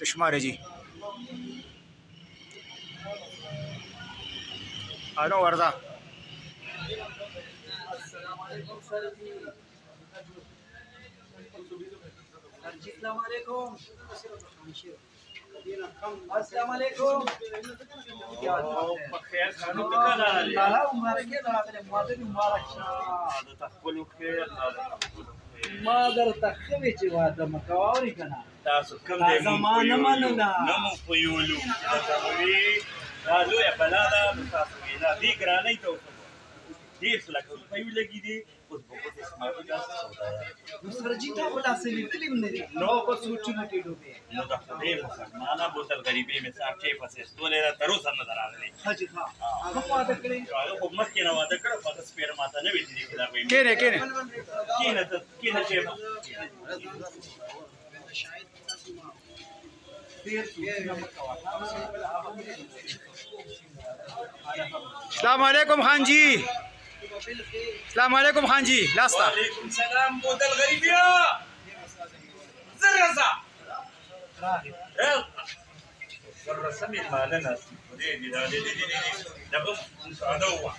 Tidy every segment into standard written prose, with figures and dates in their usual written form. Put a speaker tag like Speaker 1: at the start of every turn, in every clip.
Speaker 1: شمار ہے جی آنو وردا
Speaker 2: السلام علیکم السلام علیکم
Speaker 3: بخیر خانو ته لاله
Speaker 2: لاله مبارکه راغله ماده مبارک شه
Speaker 3: د تخپل خیر
Speaker 2: ما درته خوي چې واده مکووري کنه
Speaker 3: تاسو کوم دی
Speaker 2: زمانه مننه
Speaker 3: نه مو پویولو دا لویه بلا ده تاسو وینا دې ګرانۍ ته دېرش لکه روپۍ ولګي دي اوس به اوس اسماعیل داسې سودا
Speaker 2: نو سرجي تا ولا سلیدلې هم نه دي
Speaker 3: نو
Speaker 2: په سوچونو کې ډوبې
Speaker 3: نو د خدای مسلمانه بوتل غریبۍ مې صاحب چې پسې ستولې ده تر اوسه نه ده راغلی
Speaker 2: حاجي ها هغه واده کړی
Speaker 3: هغه خو مخکې نه واده کړی خو هغه سپېره ماته نه وې چې دا به
Speaker 1: کینه کینه
Speaker 3: کینه ته کینه چې
Speaker 1: السلام علیکم خان جی السلام علیکم خان جی لاستا
Speaker 3: وعلیکم السلام بوتل غریبیا زرزا زرزا مې ماله ناسي دې دغه مساعده وه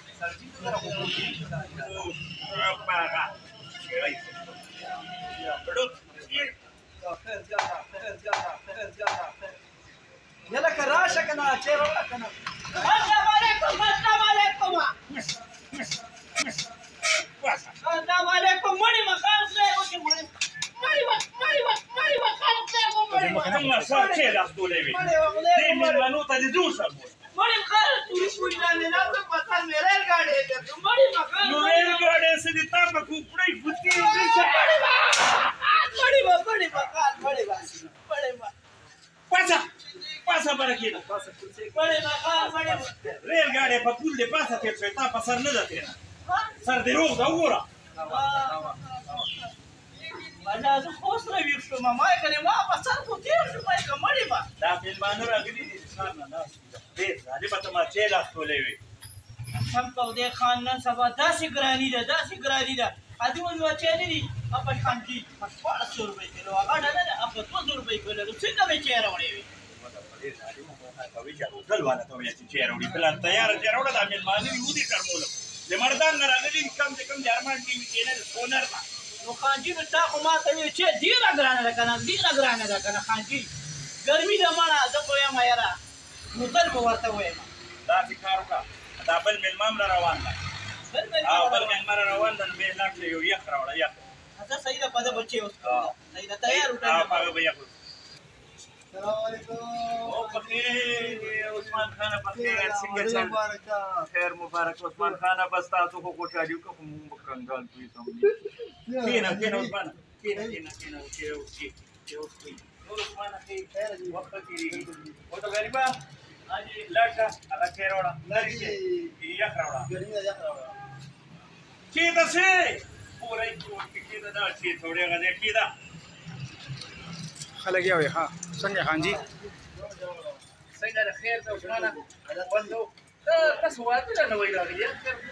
Speaker 2: يلا كراشه كنا تشيرو كنا
Speaker 4: السلام عليكم السلام عليكم السلام عليكم موني مخالف لا يوكي موني موني مخالف لا يوكي
Speaker 3: څنګه سره چې راستو لوي دې مېلمنو ته دې جوړ شه
Speaker 4: موني مخالف توري کوی نه لازم پتا میرے گاڑی ته موني مخالف
Speaker 3: نو ریل ګاډي سدي تا په کوپړې فوتي دې څه
Speaker 4: بڑی
Speaker 3: پاسه برکینه
Speaker 4: بڑی مخالف
Speaker 3: ریل ګاډي په پول دې پاسه کې څه تا په سر نه ده تیرا سر دې روغ دا وګوره
Speaker 4: ولا زه خوست روي شو ما کنه ما په سر کو تیر شو ما کمړې با
Speaker 3: دا مېلمانه راغلي دي ځان نه ناس دې ځالې په ما چې لاس تولې وي
Speaker 4: سم کو دې خان نن سبا داسې ګرانی ده ادي ولې واچې دي په خان کی 1500 روپے کیلو هغه نه په 200 روپے کیلو څنګه به چیرې وړې وي
Speaker 3: دل والا ته وایي چې راوړي بل تیار دا مېلمانه یو دي کرمول د مردان نه راغلي کم سے کم جرمان کې نه اونر
Speaker 4: نو خان جی نو تا خو ما ته وی چې ډیره ګرانه ده کنه خان جی ګرمي ده مړه زه خو یم یاره موټر به ورته وایم
Speaker 3: داسې کار وکړه دا بل مېلمه را روان ده بل مېلمه را روان ده به لاک یو یخ راوړه یخ
Speaker 4: زه صحیح ده په ده بچې اوس صحیح ده تیار
Speaker 3: هغه به یخ
Speaker 2: السلام علیکم
Speaker 3: او بخیر عثمان خان بخیر څنګه چل خیر مبارک عثمان خان بس تاسو خو خوشالي وکړو موږ کنګال کوي سم کینه عثمان کینه چې عثمان خیر وخت کې او ته غریبا اجي لاشه هغه خیر وړه لری چې یخ راوړه چې تاسو پورې کې دا چې ثوړې غږ کې دا
Speaker 1: خلک یې وي ها څنګه خان جی
Speaker 3: څنګه د خیر ته عثمان وندو تاسو واده نه وای راغلی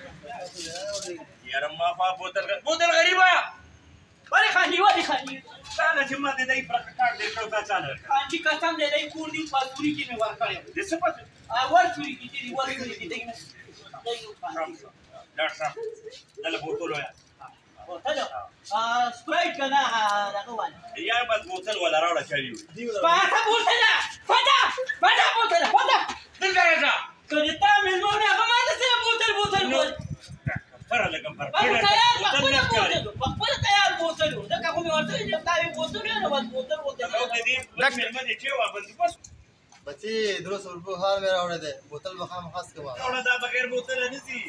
Speaker 3: یاره ما په بوتل غریبا
Speaker 4: بله خان جی ولی خان جی
Speaker 3: څنګه چې ما دې دای پر کار دې کړو تا څنګه
Speaker 4: خان جی قسم دې دای کور دی پاتوري کې مې ور کړو
Speaker 3: دې څه پته
Speaker 4: ور چوری کې دې ور چوری کې دې
Speaker 3: ډاکټر صاحب دله بوتل ویا
Speaker 4: بوتل سپرایټ کنه دغه وانه
Speaker 3: یار بس بوتل ولا راوړه چالي
Speaker 4: پاتہ بوتل پاتہ بوتل
Speaker 3: څنګه راځه
Speaker 4: کله تا مې نو نه کومه څه بوتل
Speaker 3: پر لګم پر
Speaker 4: بوتل نه کاری خپل تیار بوتل دا کوم ورته چې تا یې بوتل نه بوتل
Speaker 3: نو دې مېلمه دې چې واپس بس
Speaker 5: بچی 200 روپے هار میرا وړه ده بوتل بخام خاص کوا
Speaker 3: راوړه دا بغیر بوتل نه سي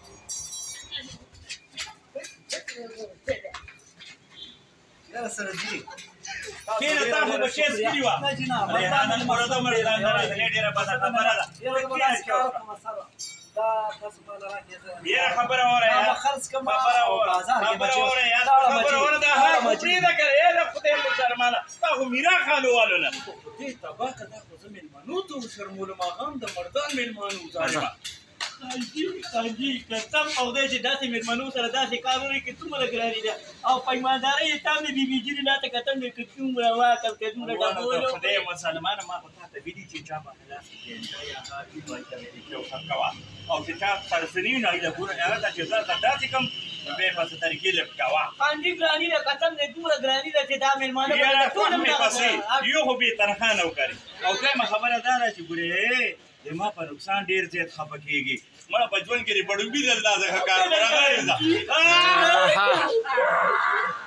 Speaker 5: یا سره جی
Speaker 3: کینه تاسو به شي سپری وا
Speaker 2: نه جناب
Speaker 3: نن مرده مردان راځي ډیره بده خبره ده
Speaker 2: دا تاسو په لاره کې
Speaker 3: یاره خبره وره
Speaker 2: ما خرڅ کما
Speaker 4: بازار کې
Speaker 3: خبره وره یاره خبره وره دا ها خپري ده کړه یاره خدای مو شرماله تاسو میرا خالو والو نه
Speaker 2: دې تباکه دا خو زمين منو ته شرمول ما غم د مردان مېلمانو ځای
Speaker 4: خانجي قسم او دې چې داسې مېلمنو سره داسې کار وکړي چې څومره ګراني ده او په ایماندارۍ یې تام نه بیبیجي لا ته کتل مې که څومره واکل که څومره ډبولو
Speaker 3: خدای مسلمانه ما په تا ته ویلي چې چا باندې لاس کېږي یا هغه وایي چې یو څه کوه او چې چا سرسني نه ایله ګوره هغه ته چې زه داسې کوم بیا په څه طریقې لږ کوه
Speaker 4: خانجي ګراني ده قسم دې دومره ګراني ده چې دا مېلمانه
Speaker 3: یاره ټول مې پسې یو خو بې تنخوا نه وکړي او دویمه خبره دا ده چې ګورې د ما په نقصان ډېر زیات خفه کېږي مړه په ژوند کې د بډوبي د اندازه ښه کار